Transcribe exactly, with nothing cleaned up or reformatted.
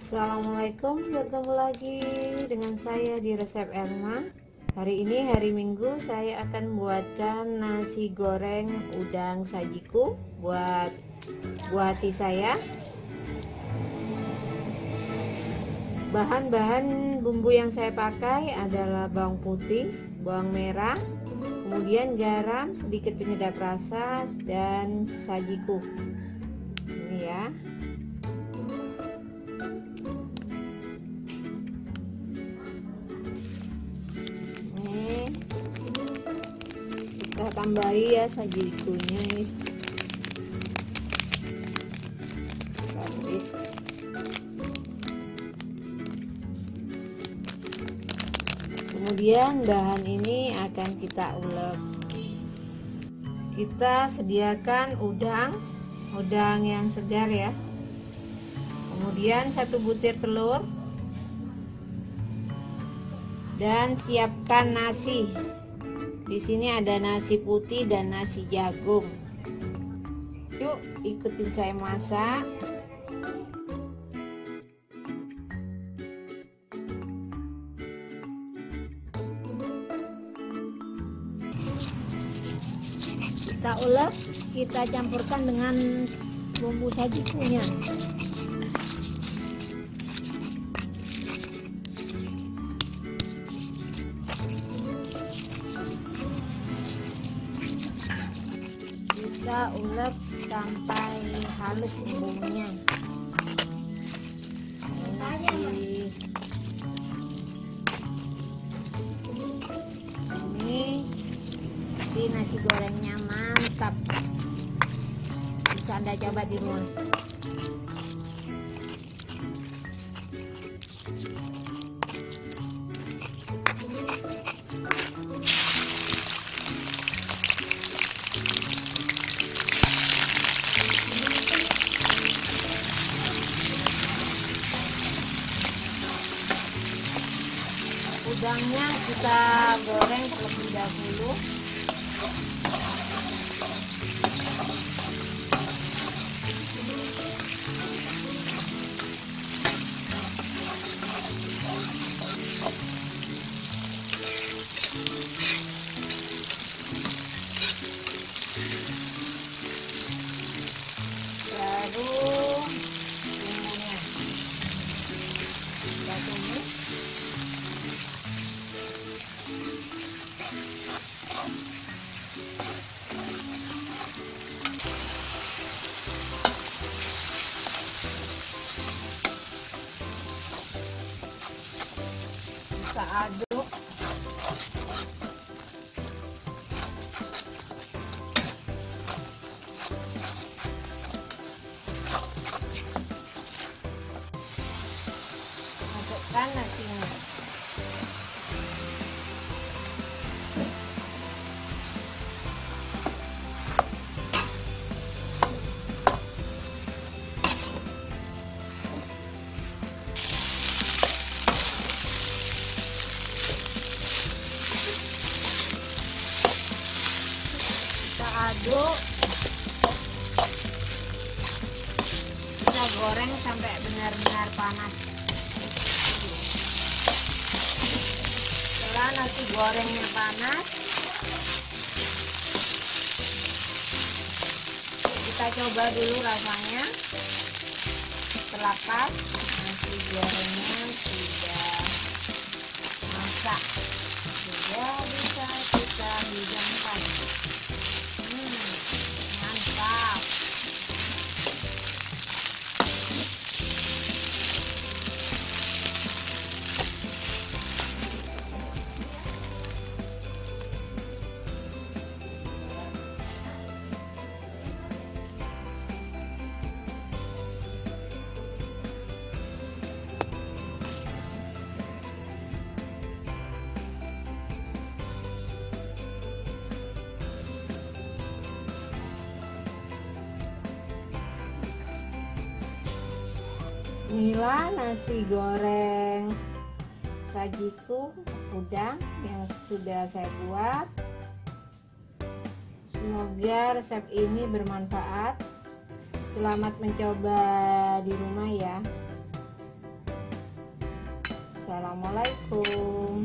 Assalamualaikum, bertemu lagi dengan saya di resep Elma. Hari ini hari Minggu saya akan membuatkan nasi goreng udang sajiku buat buah hati saya. Bahan-bahan bumbu yang saya pakai adalah bawang putih, bawang merah, kemudian garam, sedikit penyedap rasa, dan sajiku. Ini ya. Kita tambahi ya sajikunya ini. Kemudian bahan ini akan kita ulek. Kita sediakan udang, udang yang segar ya. Kemudian satu butir telur. Dan siapkan nasi. Di sini ada nasi putih dan nasi jagung. Yuk, ikutin saya masak. Kita ulek, kita campurkan dengan bumbu sajikunya. Kita ulek sampai halus bumbunya. Nasi ini, tapi nasi gorengnya mantap. Bisa Anda coba di rumah. Udangnya kita goreng terlebih dahulu. Baru bumbunya kita tumis. Kita aduk. Masukkan nasinya. Aduk, kita goreng sampai benar-benar panas. Setelah nasi gorengnya panas, kita coba dulu rasanya. Setelah pas, nasi gorengnya sudah masak, sudah bisa kita hidangkan. Inilah nasi goreng sajiku udang yang sudah saya buat. Semoga resep ini bermanfaat. Selamat mencoba di rumah ya. Wassalamualaikum.